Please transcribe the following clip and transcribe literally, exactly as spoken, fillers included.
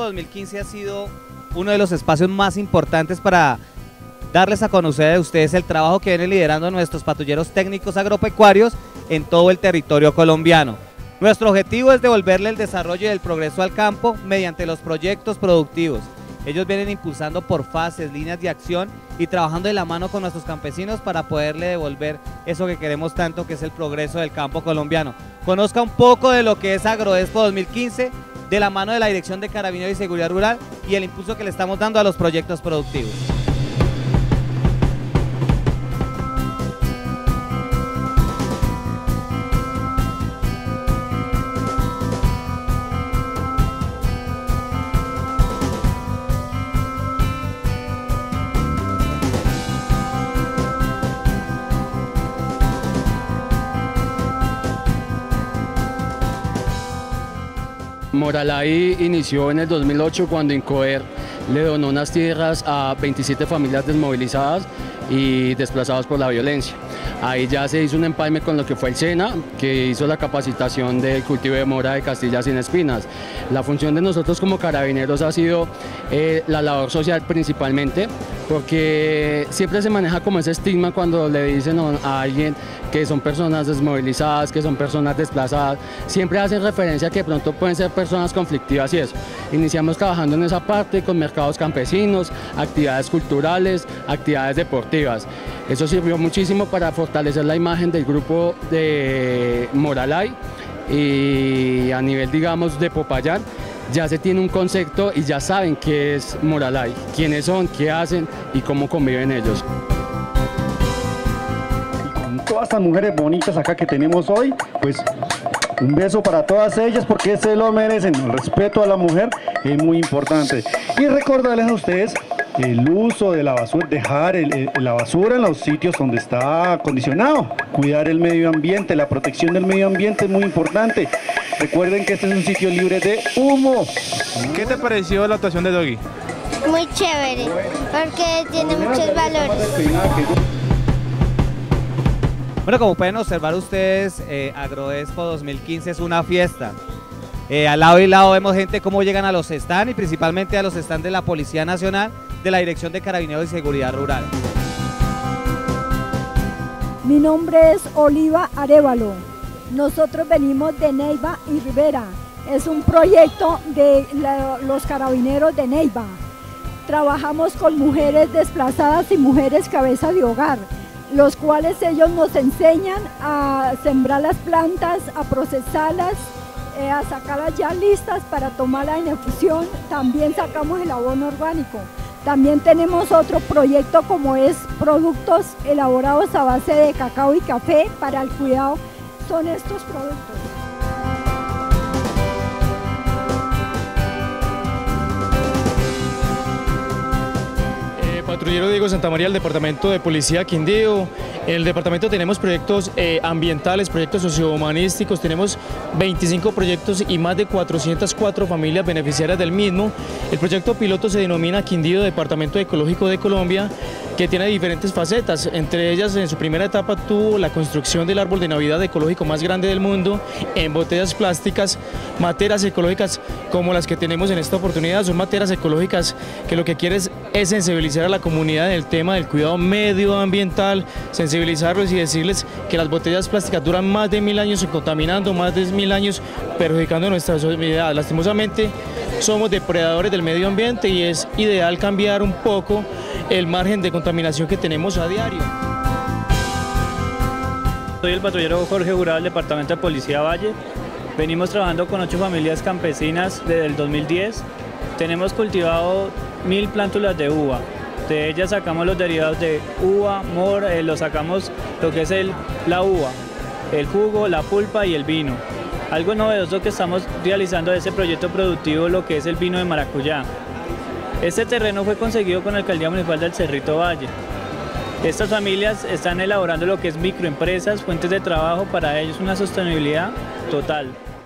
dos mil quince ha sido uno de los espacios más importantes para darles a conocer a ustedes el trabajo que vienen liderando nuestros patrulleros técnicos agropecuarios en todo el territorio colombiano. Nuestro objetivo es devolverle el desarrollo y el progreso al campo mediante los proyectos productivos. Ellos vienen impulsando por fases, líneas de acción y trabajando de la mano con nuestros campesinos para poderle devolver eso que queremos tanto, que es el progreso del campo colombiano. Conozca un poco de lo que es Agroexpo dos mil quince, de la mano de la Dirección de Carabineros y Seguridad Rural y el impulso que le estamos dando a los proyectos productivos. Moralay inició en el dos mil ocho cuando Incoer le donó unas tierras a veintisiete familias desmovilizadas y desplazadas por la violencia. Ahí ya se hizo un empalme con lo que fue el SENA, que hizo la capacitación del cultivo de mora de Castilla sin espinas. La función de nosotros como carabineros ha sido eh, la labor social principalmente, porque siempre se maneja como ese estigma cuando le dicen a alguien que son personas desmovilizadas, que son personas desplazadas, siempre hacen referencia a que de pronto pueden ser personas conflictivas y eso. Iniciamos trabajando en esa parte con mercados campesinos, actividades culturales, actividades deportivas. Eso sirvió muchísimo para fortalecer la imagen del grupo de Moralay y a nivel, digamos, de Popayán, ya se tiene un concepto y ya saben qué es Moralay, quiénes son, qué hacen y cómo conviven ellos. Y con todas estas mujeres bonitas acá que tenemos hoy, pues un beso para todas ellas porque se lo merecen. El respeto a la mujer es muy importante. Y recordarles a ustedes el uso de la basura, dejar el, el, la basura en los sitios donde está acondicionado, cuidar el medio ambiente, la protección del medio ambiente es muy importante. Recuerden que este es un sitio libre de humo. ¿Qué te pareció la actuación de Doggy? Muy chévere, porque tiene muchos valores. Bueno, como pueden observar ustedes, eh, Agroexpo dos mil quince es una fiesta. Eh, al lado y lado vemos gente cómo llegan a los stands y principalmente a los stands de la Policía Nacional, de la Dirección de Carabineros y Seguridad Rural. Mi nombre es Oliva Arévalo. Nosotros venimos de Neiva y Rivera. Es un proyecto de la, los carabineros de Neiva. Trabajamos con mujeres desplazadas y mujeres cabeza de hogar, los cuales ellos nos enseñan a sembrar las plantas, a procesarlas, eh, a sacarlas ya listas para tomarla en infusión. También sacamos el abono orgánico. También tenemos otro proyecto como es productos elaborados a base de cacao y café para el cuidado. Son estos productos. Patrullero Diego Santamaría, el Departamento de Policía Quindío. En el departamento tenemos proyectos eh, ambientales, proyectos sociohumanísticos, tenemos veinticinco proyectos y más de cuatrocientas cuatro familias beneficiarias del mismo. El proyecto piloto se denomina Quindío Departamento Ecológico de Colombia, que tiene diferentes facetas. Entre ellas, en su primera etapa tuvo la construcción del árbol de Navidad ecológico más grande del mundo en botellas plásticas, materas ecológicas como las que tenemos en esta oportunidad. Son materas ecológicas que lo que quieren es, es sensibilizar a la comunidad en el tema del cuidado medioambiental, sensibilizarlos y decirles que las botellas plásticas duran más de mil años contaminando, más de mil años perjudicando nuestra sociedad. Lastimosamente somos depredadores del medio ambiente y es ideal cambiar un poco el margen de contaminación que tenemos a diario. Soy el patrullero Jorge Jurado del Departamento de Policía Valle. Venimos trabajando con ocho familias campesinas desde el dos mil diez. Tenemos cultivado mil plántulas de uva. De ellas sacamos los derivados de uva, mora, eh, lo sacamos lo que es el, la uva, el jugo, la pulpa y el vino. Algo novedoso que estamos realizando de ese proyecto productivo, lo que es el vino de maracuyá. Este terreno fue conseguido con la Alcaldía Municipal del Cerrito Valle. Estas familias están elaborando lo que es microempresas, fuentes de trabajo, para ellos una sostenibilidad total.